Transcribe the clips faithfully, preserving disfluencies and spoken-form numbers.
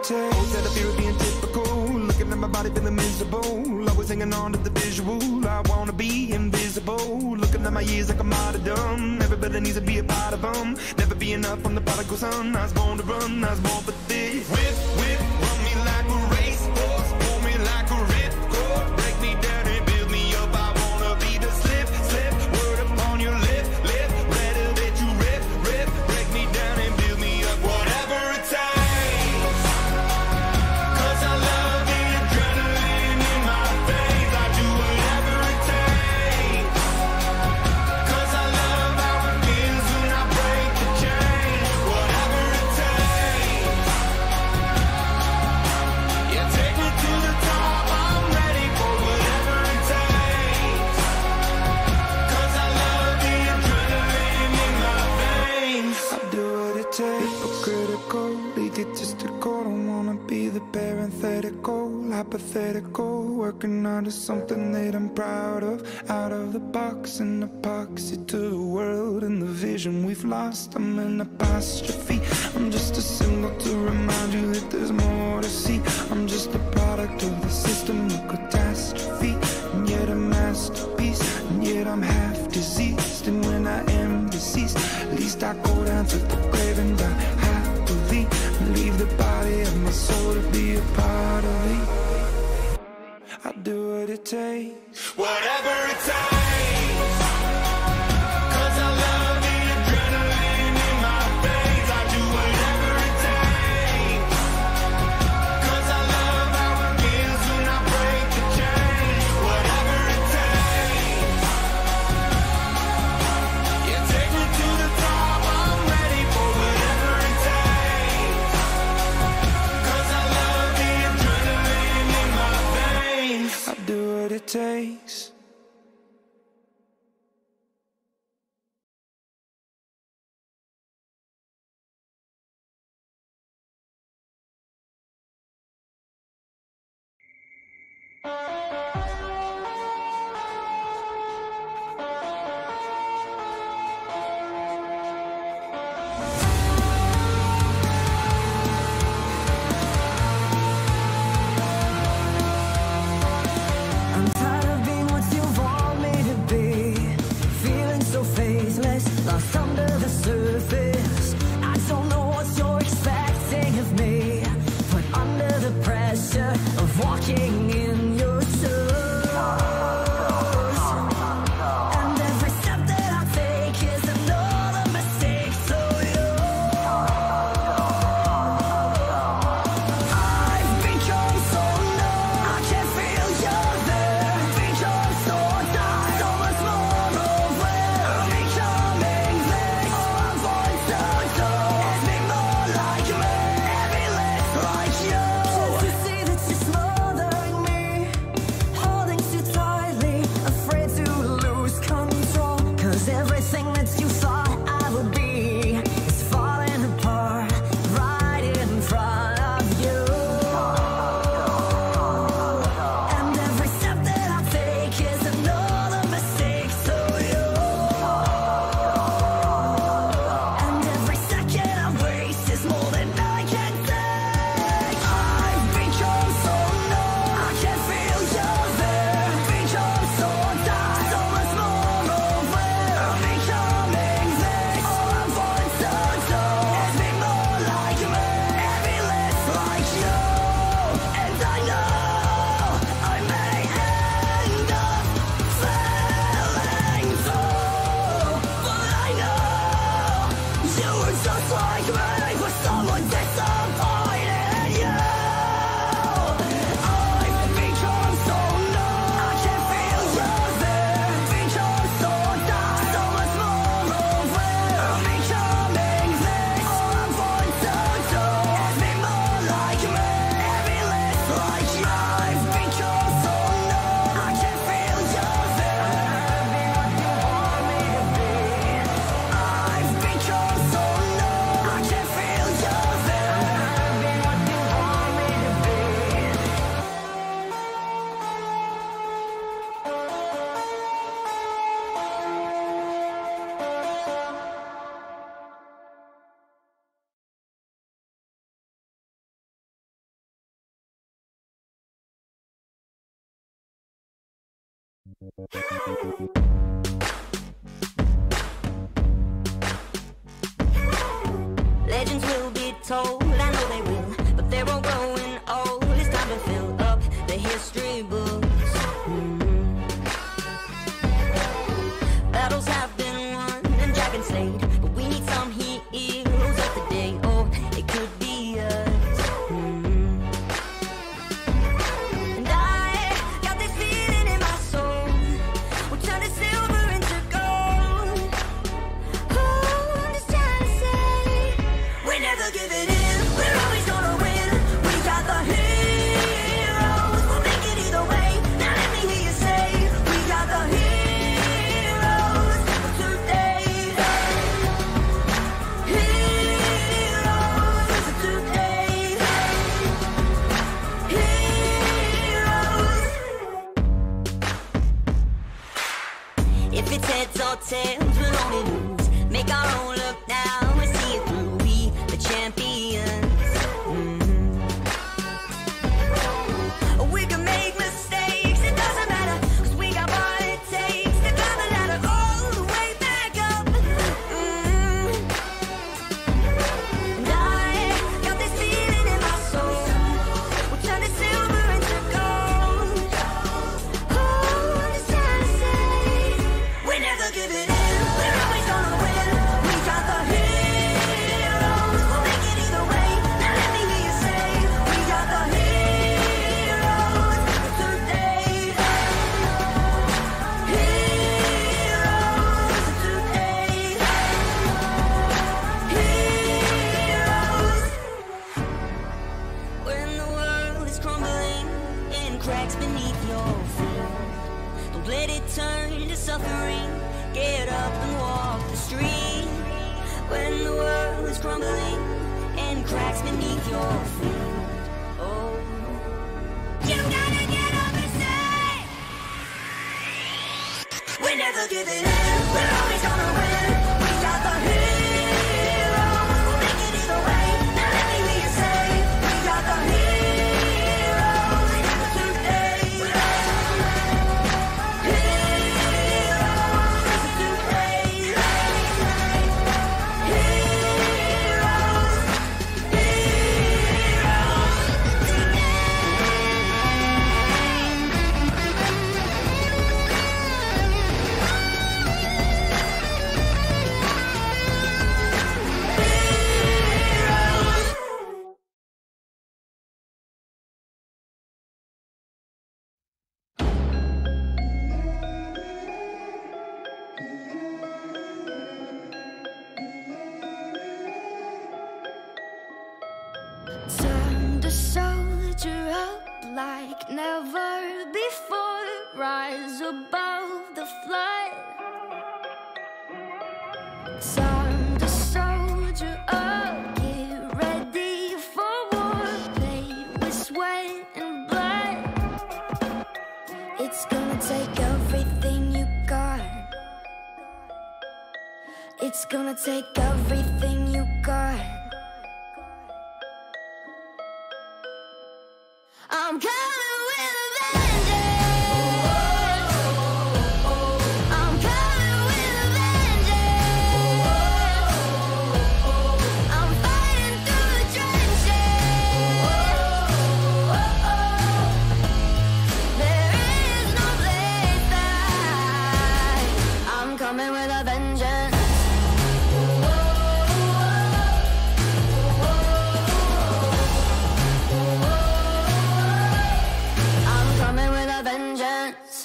take? Always had a fear of being typical, looking at my body feeling miserable, always hanging on to the visual. I wanna be invisible, looking at my years like I'm martyrdom. Everybody needs to be a part of them, never be enough from the prodigal son. I was born to run, I was born for this. Whip, whip, run me like a racehorse, pull me like a ripcord, break me down and build me up. I wanna be the slip, slip, word upon your lip, lip, better that you rip, rip, break me down and build me up. Whatever it takes, cause I love the adrenaline in my veins. I do whatever it takes, cause I love how it feels when I break the chain. Whatever it takes, yeah, take me to the top, I'm ready for whatever it takes, cause I love the adrenaline in my veins. I'll do what it takes, no critical, egotistical. Don't wanna be the parenthetical, hypothetical, working out of something that I'm proud of. Out of the box, an epoxy to the world and the vision we've lost. I'm an apostrophe, I'm just a symbol to remind you that there's more to see. I'm just a product of the system of catastrophe, and yet a masterpiece, and yet I'm half diseased. And when I am deceased, at least I go down to the grave and die happily, and leave the body of my soul to be a part of me. I'll do what it takes, whatever it takes, cause I love the adrenaline in my veins. I do whatever it takes, cause I love how it feels when I break the chain. Whatever it takes, yeah, take me to the top, I'm ready for whatever it takes, cause I love the adrenaline in my veins. I'll do what it takes. I'm tired of being what you want me to be, feeling so faithless, lost under the surface. I don't know what you're expecting of me, but under the pressure of walking in your Legends will be told, I know they will, but they're all growing old. It's time to fill up the history books. Mm-hmm. Battles have been won and dragons slayed, but we need some heroes of the day. Oh, it could be us. Mm-hmm. And I got this feeling in my soul. We'll turn the silver into gold. Oh, I'm just trying to say, we never give it in. We're always gonna win. We got the heroes. We'll make it either way. Now let me hear you say, we got the heroes of today. Heroes of today. Heroes. If it's heads or tails, we'll only lose. Make our own luck now and see it through. We the champions. Mhm. We can make mistakes, it doesn't matter, 'cause we got what it takes to climb the ladder all the way back up. Mhm. And I got this feeling in my soul. We'll turn the silver into gold. Oh, I'm just trying to say, we never give it in. We're always gonna win. We got the heroes. We'll make it either way. Now let me hear you say, we got the heroes of today. Heroes of today. Heroes. When the world is crumbling and cracks beneath your feet, don't let it turn to suffering. Get up and walk the street. When the world is crumbling and cracks beneath your feet, oh, you gotta get up and say, we never give it in. We're always gonna win. We got the heroes. We'll make it either way. Now let me hear you say, we got the heroes of today. Heroes of today. Heroes. Turn the soldier up like never before. Rise above the flood. Turn the soldier up. Get ready for war. Paid with sweat and blood. It's gonna take everything you got. It's gonna take everything you got. I'm coming with a vengeance. I'm coming with a vengeance. I'm fighting through the trenches. There is no place that I'm coming with a vengeance. I'm coming with a vengeance.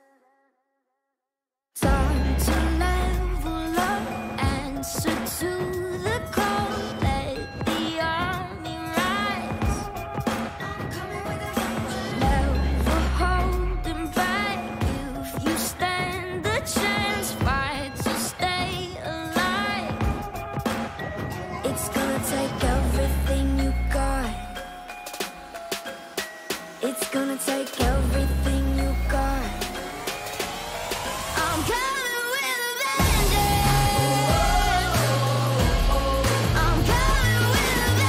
Time to level up, answer to the call. Let the army rise. I'm coming with a vengeance. Never holding back. If you stand a chance, fight to stay alive. It's gonna take everything you got. It's gonna take everything you got. I'm coming with a vengeance. I'm coming with a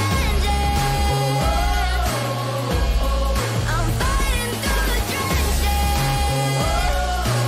vengeance. I'm fighting through the trenches.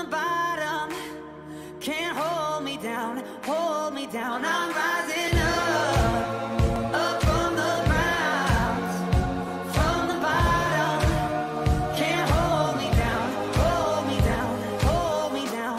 the bottom. Can't hold me down, hold me down. I'm rising up, up from the ground, from the bottom. Can't hold me down, hold me down, hold me down.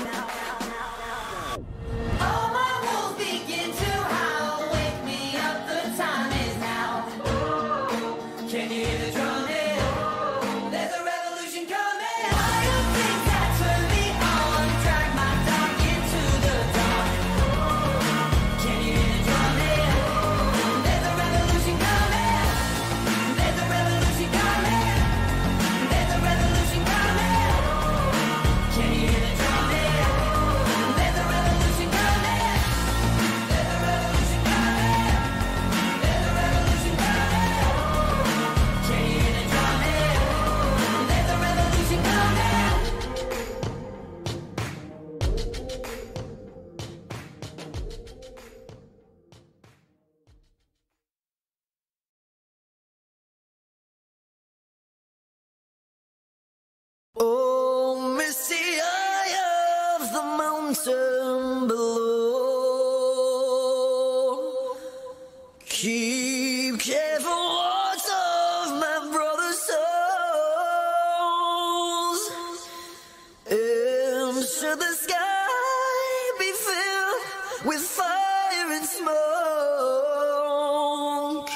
All my wolves begin to howl, wake me up, the time is now. Can you hear the drumming? There's a revolution coming. Wild things that turn me on, drag my dog into the dark. Can you hear the drumming? There's a revolution coming. There's a revolution coming. There's a revolution coming. Can you hear the drumming? There's a revolution coming. There's a revolution coming. There's a revolution coming. Can you hear the drumming? There's a revolution coming. Oh, misty eye of the mountain below, keep careful watch of my brother's souls. And should the sky be filled with fire and smoke,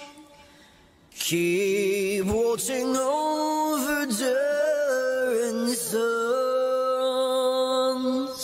keep watching over during the suns.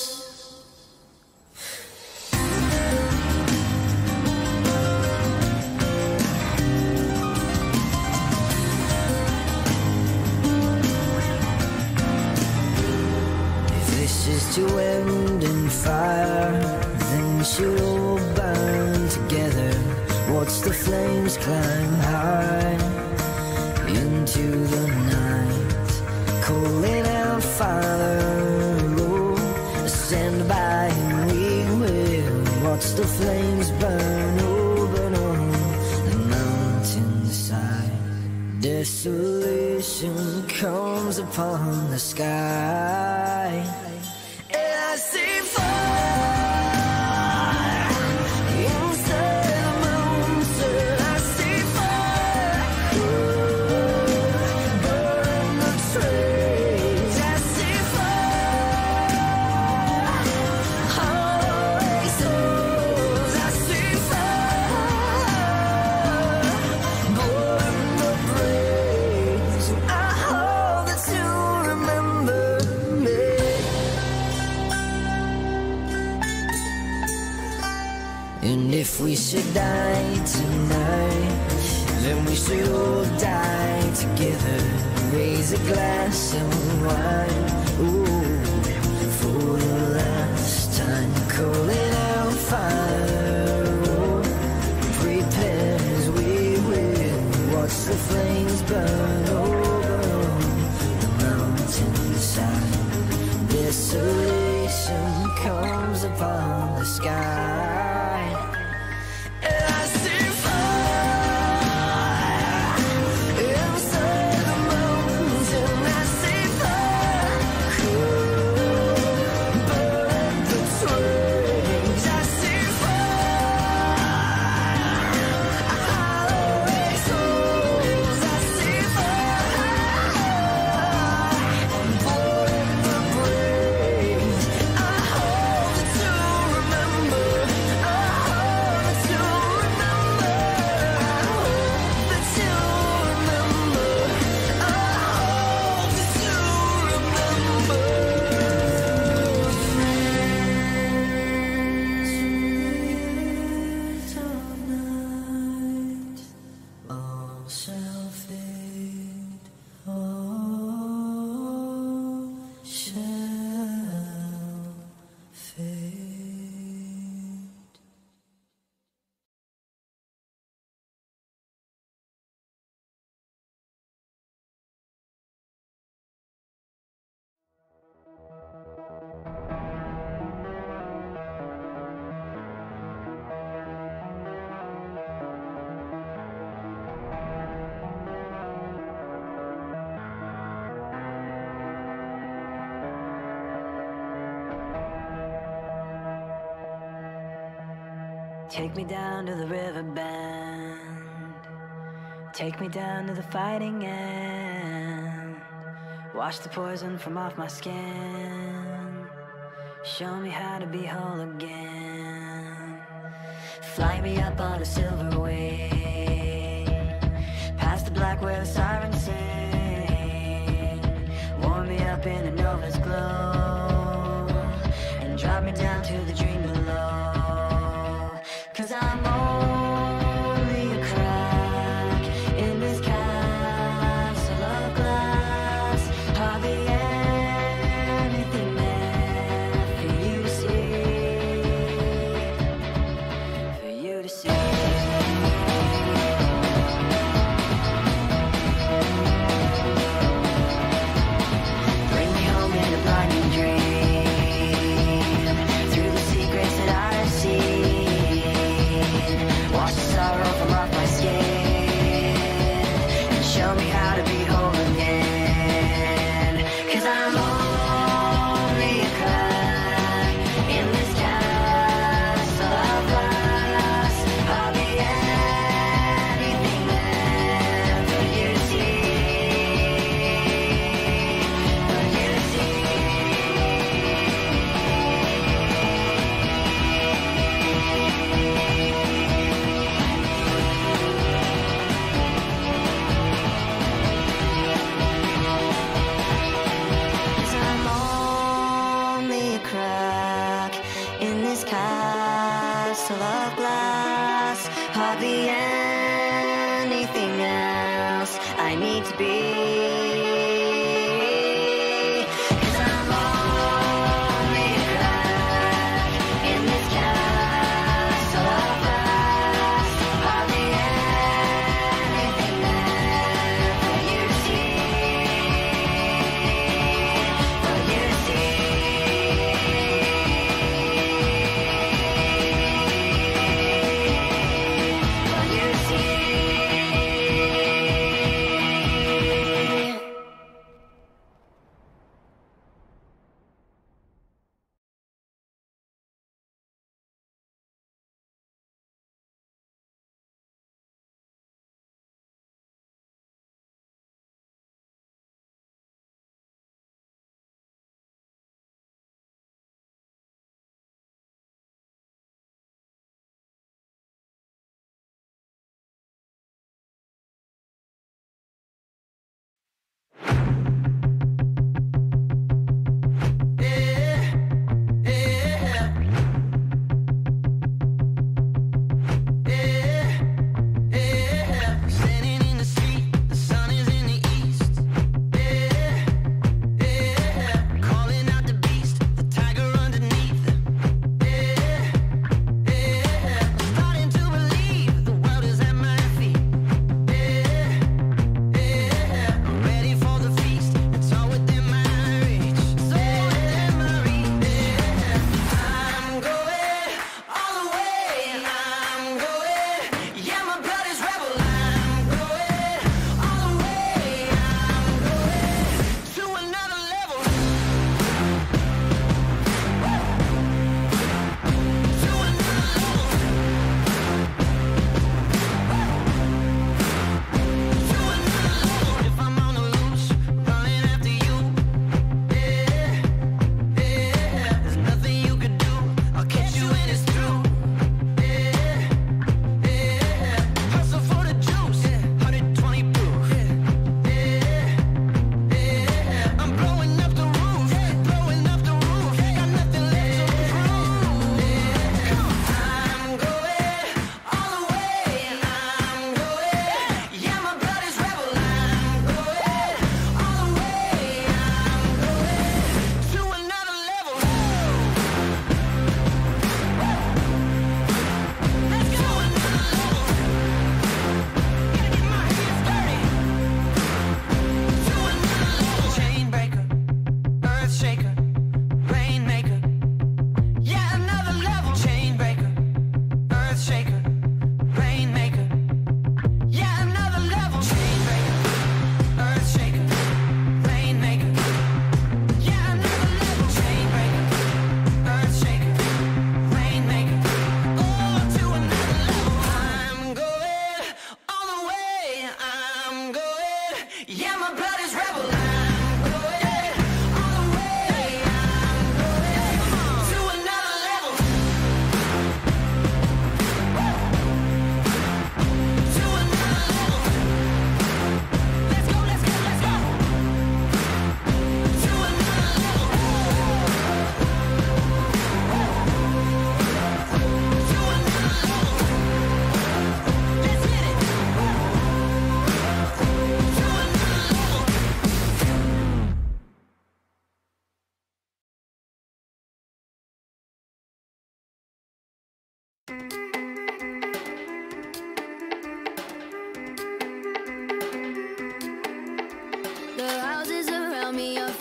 If this is to end in fire, then we should all burn together. Watch the flames climb high into the night, calling out, Father, oh, stand by and we will watch the flames burn open on the mountainside. Desolation comes upon the sky, and I see fire inside the mountain. I see fire, burn the trees. I see fire, holy souls. I see fire, burn the praise. I hope that you remember me. And if we should die tonight, then we should all die together. Raise a glass of wine, ooh, for the last time. Calling out fire, oh, prepare as we will watch the flames burn over the mountainside. Desolation comes upon the sky, and I see fire inside the mountain. I see fire, burn the trees. I see fire, holy souls. I see fire, burn the praise. I hope that you remember. I hope that you remember. I hope that you remember. I hope that you remember. Tonight, all shall fade, all shall fade. Take me down to the river bend. Take me down to the fighting end. Wash the poison from off my skin. Show me how to be whole again. Fly me up on a silver wing, past the black where the sirens sing. Warm me up in a nova's glow, and drop me down to the dream below. Cause I'm only a crack in this castle of glass. Hardly anything there for you to see, for you to see. Bring me home in a blinding dream, through the secrets that I have seen. Wash the sorrow from off my skin, and show me how to be whole again. Cause I'm only a crack in this castle of glass. I'll be anything there for you to see, for you to see. Cause I'm only a crack in this castle of glass. Hardly anything else I need to be. Cause I'm only a crack in this castle of glass. Hardly anything there for you to see, for you to see, for you to see.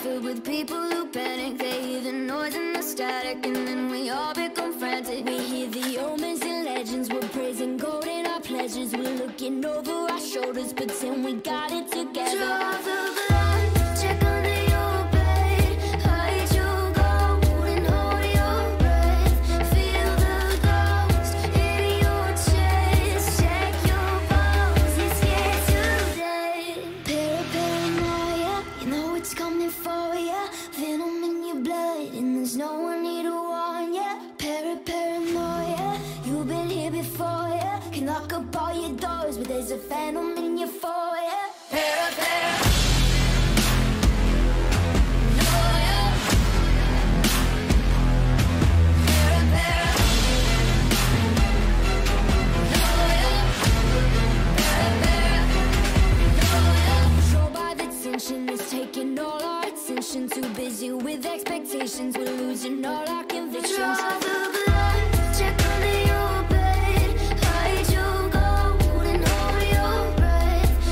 filled with people who panic. They hear the noise and the static, and then we all become frantic. We hear the omens and legends. We're praising gold in our pleasures. We're looking over our shoulders, pretend we got it together. Draw the blood, check under your bed. Hide your gold and hold your breath. Feel the ghost in your chest. Check your bones, it's here today. Paranoia, you know it's coming for ya. Venom in your blood, and there's no one here to warn ya. Para paranoia, you've been here before ya. Can lock up all your doors, but there's a phantom in your foyer. Para para. Is taking all our attention. Too busy with expectations, we're losing all our convictions. Draw the blood, check under your bed. Hide your gold and hold your breath.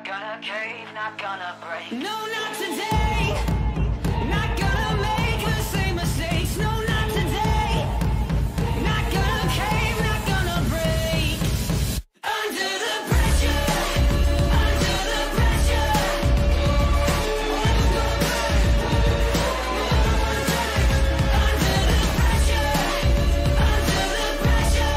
Not gonna cave, not gonna break. No, not today. Not gonna make the same mistakes. No, not today. Not gonna cave, not gonna break. Under the pressure, under the pressure. Under the pressure, under the pressure.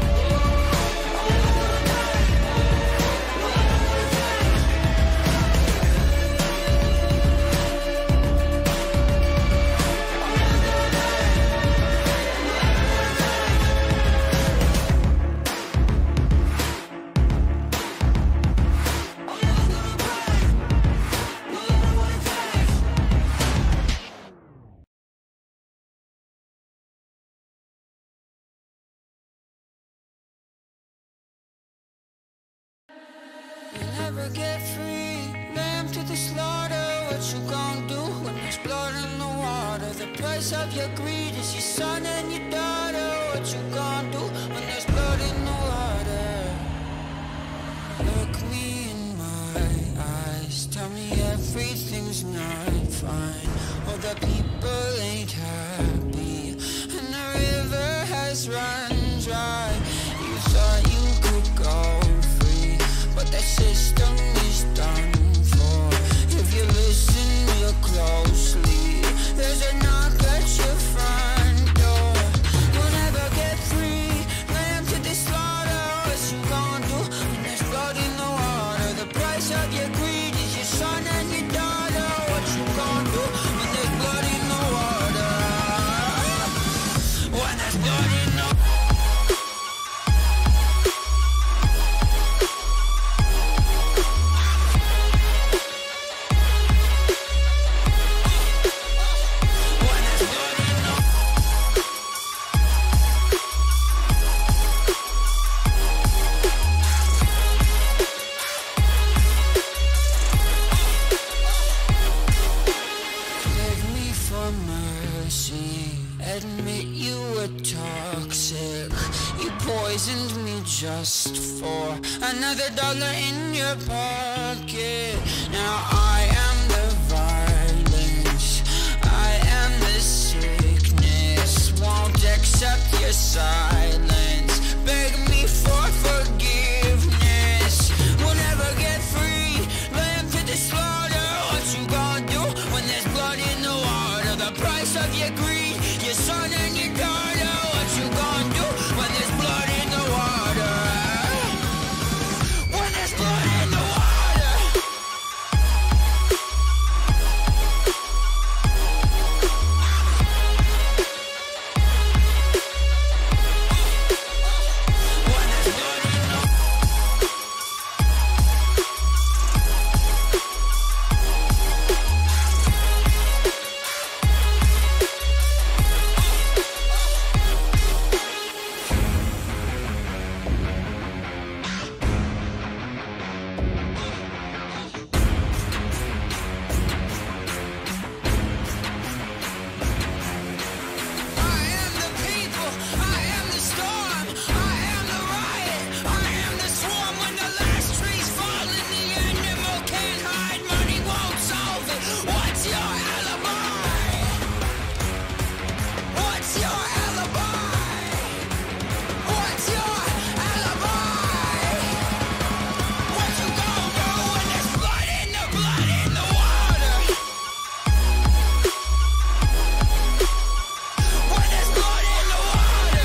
You'll never get free, lamb to the slaughter. What you gonna do when there's blood in the water? The price of your greed is your son and your daughter. What you gonna do when there's blood in the water? Look me in my eyes, tell me everything's not fine. All the people ain't happy, and the river has run dry. You thought you could go free, but that system is done for. If you listen real closely, there's a knock at your front door. You'll never get free, lamb to the slaughter. What you gonna do when there's blood in the water? The price of your greed is your son and your daughter. What you gonna do when there's blood in the water? When there's blood in the beg me for mercy. Admit you were toxic. You poisoned me just for another dollar in your pocket. Now I am the violence, I am the sickness. Won't accept your silence. Beg me for forgiveness. We'll never get free, lamb to the slaughter. What you gonna do when there's blood in the water? The price of your greed, your son and your daughter. What you gonna do when there's blood in the water? When there's blood in the water. When there's blood in the I am the people, I am the storm, I am the riot, I am the swarm. When the last trees fall in the animal can't hide, money won't solve it. What's your alibi? What's your alibi? What's your alibi? What you gonna do when there's blood in the blood in the water? When there's blood in the water.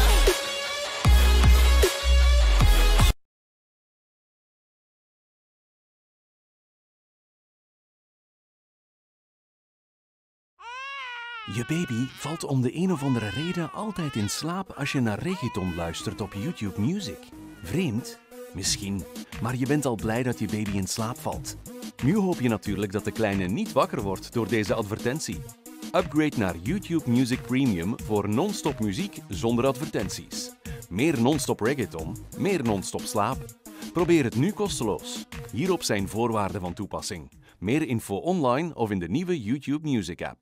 Je baby valt om de een of andere reden altijd in slaap als je naar reggaeton luistert op YouTube Music. Vreemd? Misschien. Maar je bent al blij dat je baby in slaap valt. Nu hoop je natuurlijk dat de kleine niet wakker wordt door deze advertentie. Upgrade naar YouTube Music Premium voor non-stop muziek zonder advertenties. Meer non-stop reggaeton, meer non-stop slaap. Probeer het nu kosteloos. Hierop zijn voorwaarden van toepassing. Meer info online of in de nieuwe YouTube Music app.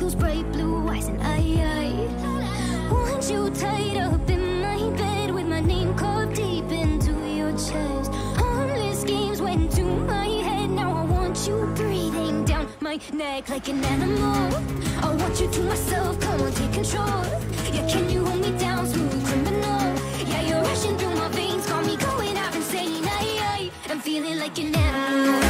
those bright blue eyes, and I, I want you tied up in my bed with my name carved deep into your chest. Harmless games went to my head, now I want you breathing down my neck like an animal. I want you to myself, come on, take control. Yeah, can you hold me down, smooth criminal? Yeah, you're rushing through my veins, got me going out insane. I, I am feeling like an animal.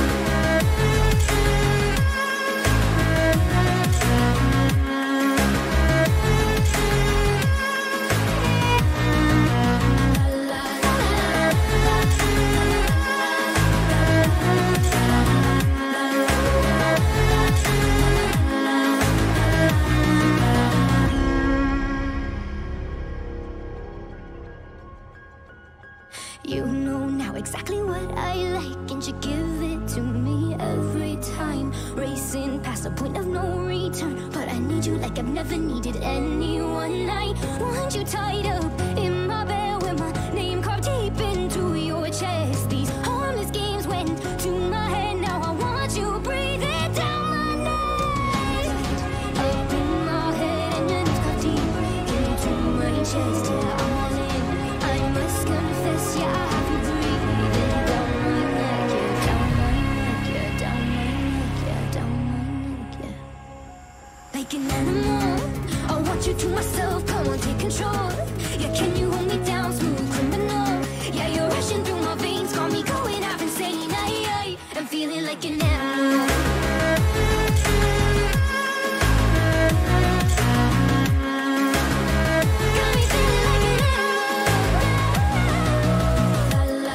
You know now exactly what I like, and you give it to me every time. Racing past the point of no return, but I need you like I've never needed anyone. I want you tied up in my bed with my name carved deep into your chest. These harmless games went to my head, now I want you breathing down my neck. Up in my head and your name's carved deep into my chest. Yeah, I'm all in, I must confess, yeah, I have you breathing down my neck. Yeah, down my neck, yeah, down my neck, yeah, down my neck, yeah. Like an animal, I want you to myself, come on, take control. Yeah, can you hold me down, smooth criminal? Yeah, you're rushing through my veins, got me going out insane. I, I am feeling like an animal. Got me feeling like an animal. La, la,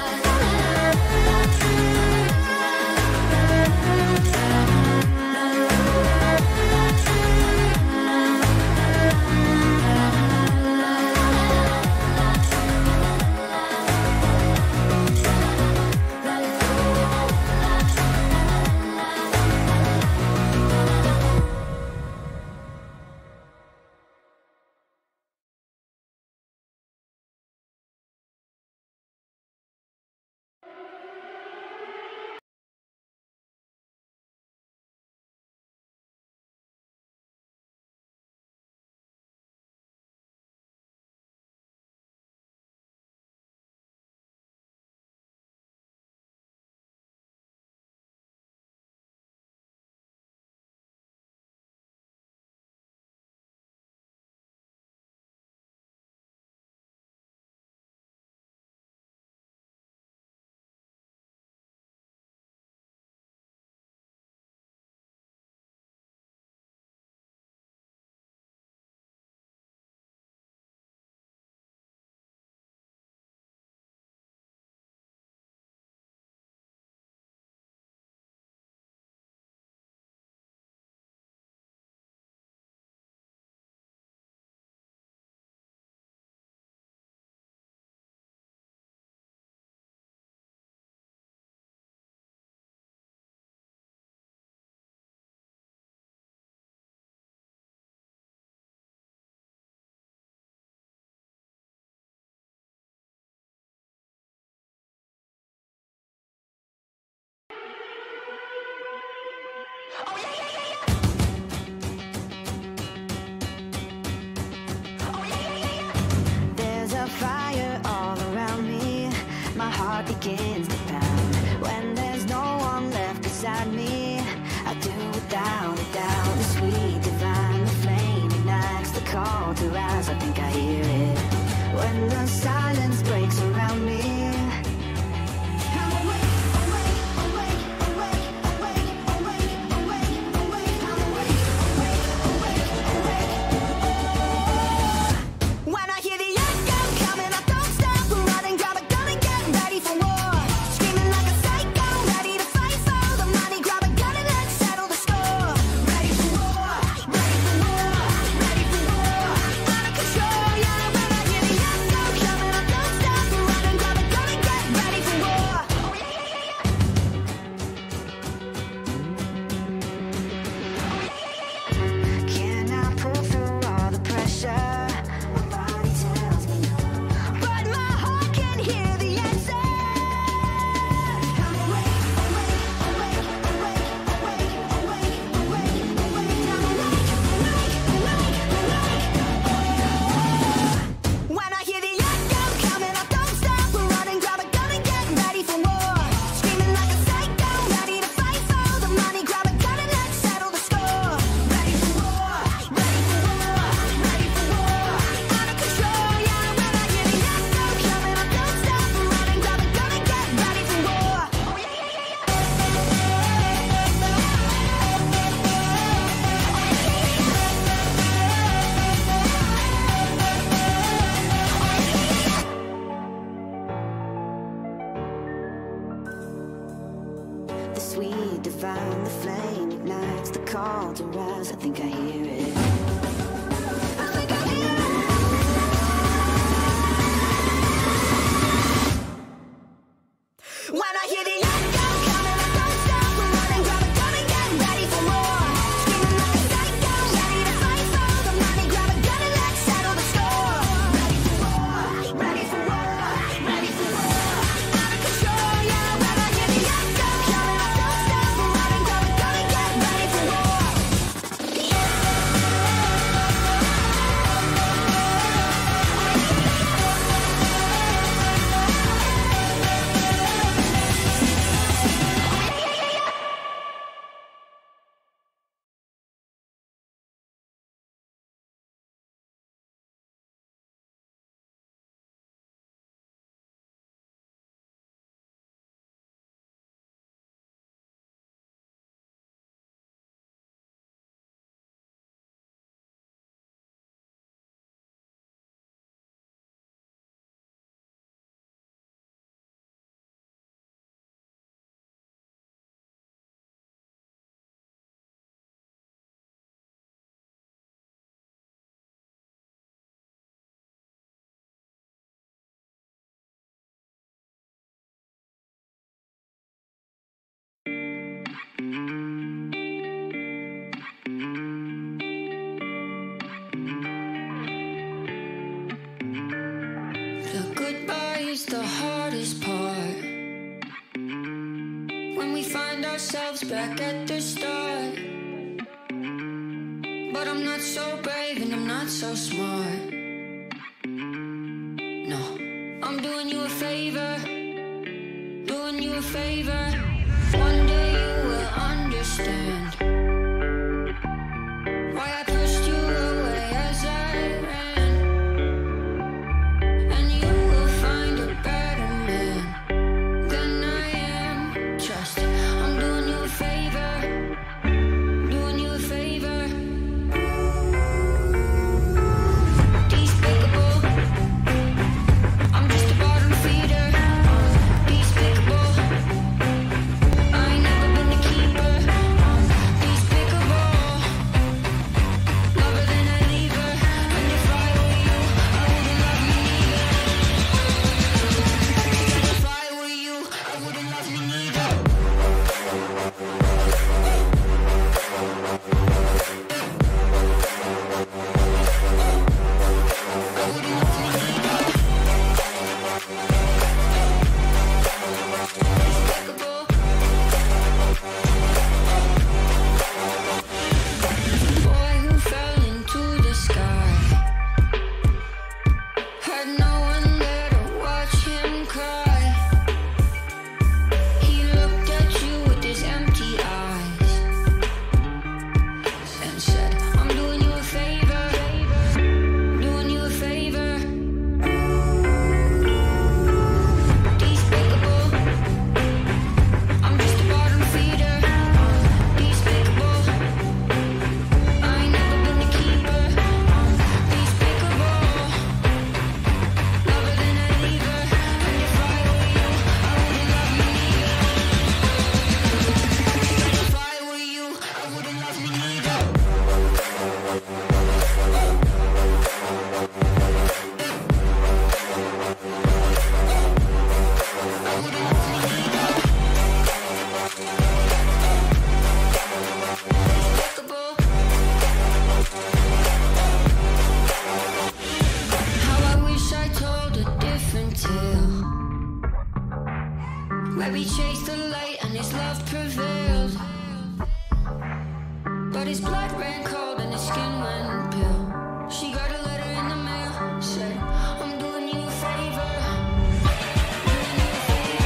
There's a fire all around me. My heart begins to pound. When there's no one left beside me, I do without a doubt. The sweet divine, the flame ignites the call to rise. I think I hear it when the silence breaks around me. I'm awake, awake, awake, awake, awake, awake, awake, awake. I'm awake, awake, awake, awake. When I hear the echo coming, I don't stop running, grab a gun and get ready for war. Screaming like a psycho, ready to fight for the money. Grab a gun and let's settle the score. Ready for war, ready for war, ready for war. Out of control, yeah. When I hear the echo coming, I don't stop. sweet, divine. The flame ignites the call to rise. I think I hear it. I think I hear it. When I hear the echo coming, I don't stop. I'm running, grab a gun and get ready for more. Screaming like a psycho, ready to fight for the money. Grab a gun and let's settle the score. Ready for war, ready for war, ready for war. Out of control, yeah. When I hear the echo coming, I don't stop. I'm running, grab a gun and get ready for war. The goodbye is the hardest part. When we find ourselves back at the start. But I'm not so brave and I'm not so smart. No, I'm doing you a favor, doing you a favor. One day you will understand why I pushed you away as I ran. And you will find a better man than I am. Trust, I'm doing you a favor, doing you a favor. Despicable, I'm just a bottom feeder. Despicable, I ain't never been the keeper. Despicable, lover than I leave her. And if I were you, I wouldn't love me neither. If I were you, I wouldn't love me neither. I wouldn't love me neither. Despicable. Boy who fell into the sky, had no one there to watch him cry. He looked at you with his empty eyes and said, I'm doing you a favor, doing you a favor. Despicable, I'm just a bottom feeder. Despicable, I ain't never been the keeper. Despicable, lover than I leave her. And if I were you, I wouldn't love me neither. If I were you, I wouldn't love me neither. I wouldn't love me neither. Despicable. How I wish I told a different tale, where we chased the light and his love prevailed. But his blood ran cold and his skin went pale. She got a letter in the mail, said, I'm doing you a favor, doing you a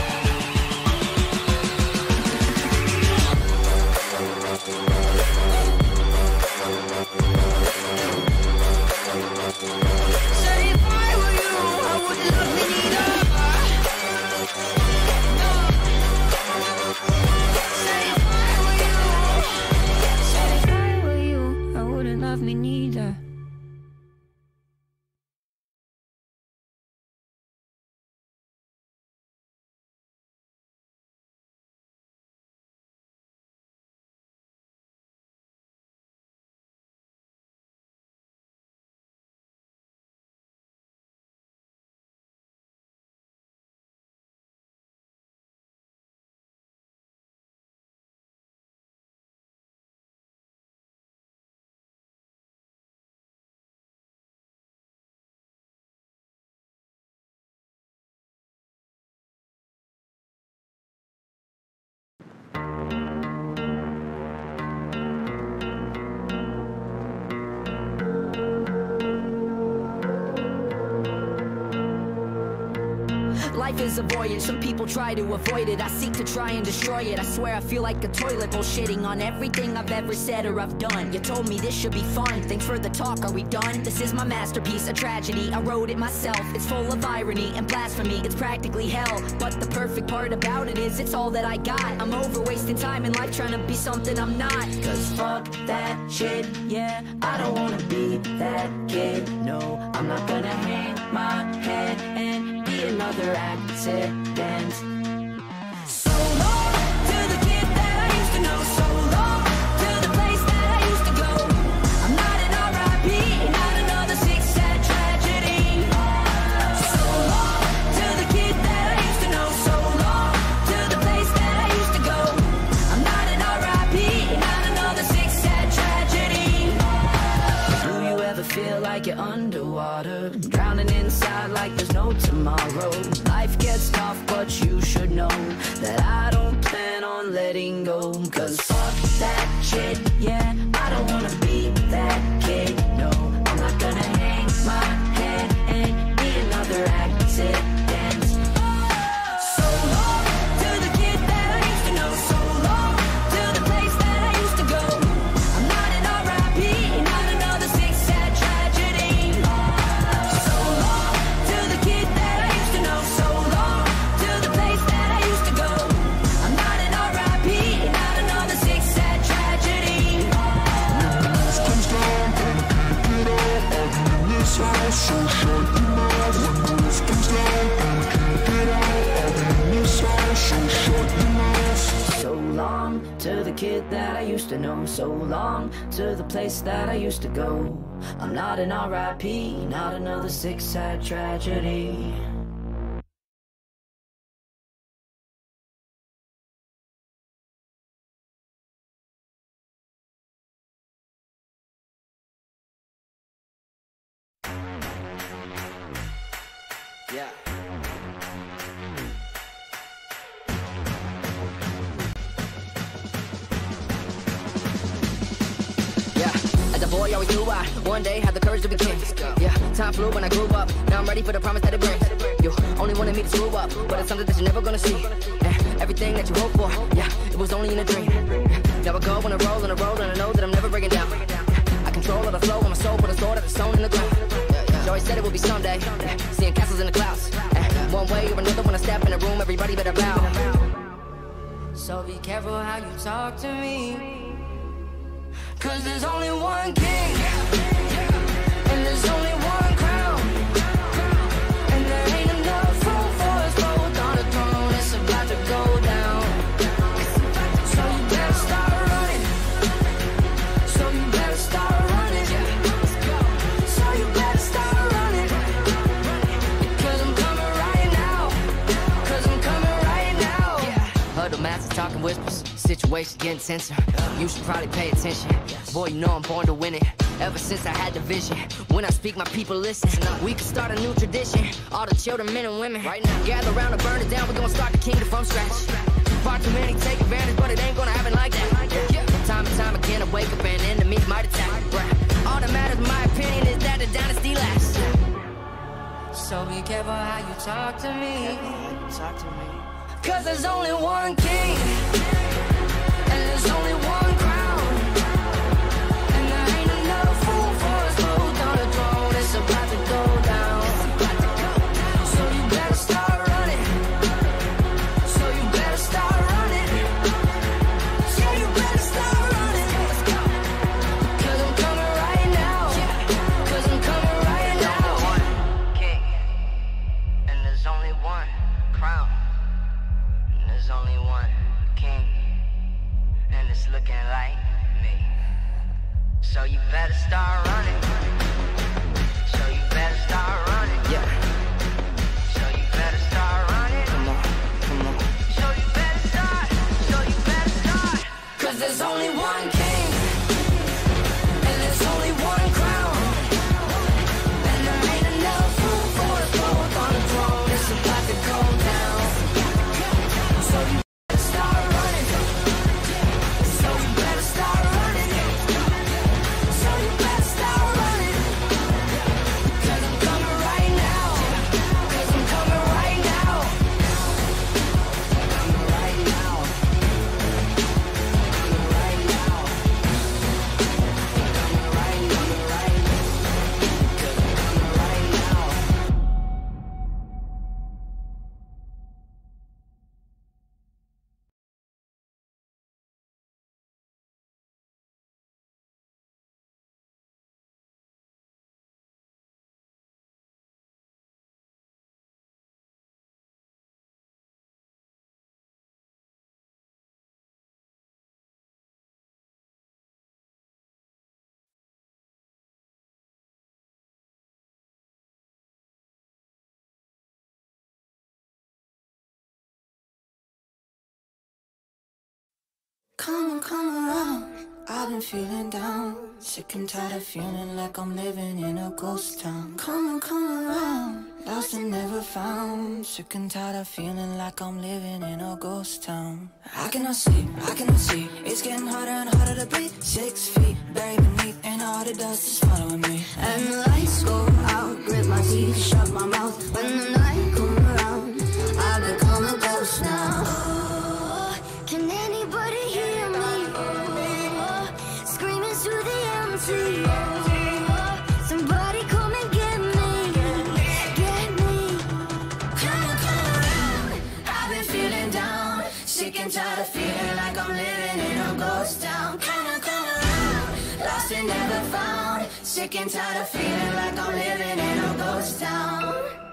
Said if I were you, I wouldn't love me neither. No. Said if I were you, said if I were you, I wouldn't love me neither. life is a voyage, some people try to avoid it. I seek to try and destroy it. I swear I feel like a toilet, bullshitting on everything I've ever said or I've done. You told me this should be fun, thanks for the talk, are we done? This is my masterpiece, a tragedy, I wrote it myself. It's full of irony and blasphemy, it's practically hell. But the perfect part about it is it's all that I got. I'm over wasting time in life trying to be something I'm not. Cause fuck that shit, yeah, I don't wanna be that kid. No, I'm not gonna hang my head and be another accident. So long to the kid that I used to know. So long to the place that I used to go. I'm not an R I P, not another sick sad tragedy. So long to the kid that I used to know. So long to the place that I used to go. I'm not an R I P, not another sick sad tragedy. Do you ever feel like you're underwater, drowning inside like there's no tomorrow? Life gets tough, but you should know that I don't plan on letting go. Cause fuck that shit, yeah, I don't wanna be that kid. No, I'm not gonna hang my head and be another accident. So long to the kid that I used to know. So long to the place that I used to go. I'm not an R I P, not another sick sad tragedy. So long to the kid that I used to know. So long to the place that I used to go. I'm not an R I P, not another sick sad tragedy. Comes down and I can't get out. I'll be in this house, so shut your mouth. When the roof comes down and I can't get out. I'll be in this house, so shut your mouth. So long to the kid that I used to know. So long to the place that I used to go. I'm not an R I P, not another sick sad tragedy. Yeah. Yeah, as a boy I always knew I one day had the courage to be king. Yeah, time flew when I grew up. Now I'm ready for the promise that it brings. You only wanted me to screw up, but it's something that you're never gonna see. And everything that you hope for, yeah, it was only in a dream. Now I go on a roll and a roll and I know that I'm never breaking down. I control all the flow of my soul, but a sword that's sewn in the ground. She always said it would be someday, seeing castles in the clouds. One way or another when I step in the room, everybody better bow. So be careful how you talk to me, cause there's only one king, and there's only one crown, and there ain't enough room for us both on the throne. It's about to go down. So you better start running. So you better start running. So you better start running. Cause I'm coming right now. Cause I'm coming right now. Huddle masses talking whispers, situation getting tenser. You should probably pay attention. Boy, you know I'm born to win it. Ever since I had the vision, when I speak, my people listen. We can start a new tradition. All the children, men and women, right now, gather around and burn it down. We're gonna start the kingdom from scratch. Far too many take advantage, but it ain't gonna happen like that. Yeah. Time and time again, I wake up and enemies might attack. Right. All that matters, my opinion, is that the dynasty lasts. So be careful how you talk to me. Talk to me. Cause there's only one king, and there's only one crown, and there ain't enough room for us both on the throne. It's about to go down. So you better start running. So you better start running. So you better start running. Cause I'm coming right now. Cause I'm coming right now. One king, and there's only one crown. There's only one king, and it's looking like me. So you better start running. So you better start running. Yeah. So you better start running. Come on, come on. So you better start. So you better start. Cause there's only one king, and there's only one crown, and there ain't enough room for us both on the throne. It's about to go down. So you better start running. So you better start running. So you better start running. Cause I'm coming right now. Cause I'm coming right now. Come on, come around. I've been feeling down, sick and tired of feeling like I'm living in a ghost town. Come on, come around, lost and never found, sick and tired of feeling like I'm living in a ghost town. I cannot sleep, I cannot see, it's getting harder and harder to breathe. Six feet buried beneath, and all the dust is following me. And the lights go out, grit my teeth, shut my mouth. When the night comes around, I become a ghost now. Oh, can anybody hear me? Oh, screaming through the empty. Oh, somebody come and get me, get me. Come on, come around. I've been feeling down, sick and tired of feeling like I'm living in a ghost town. Come on, come around, lost and never found, sick and tired of feeling like I'm living in a ghost town.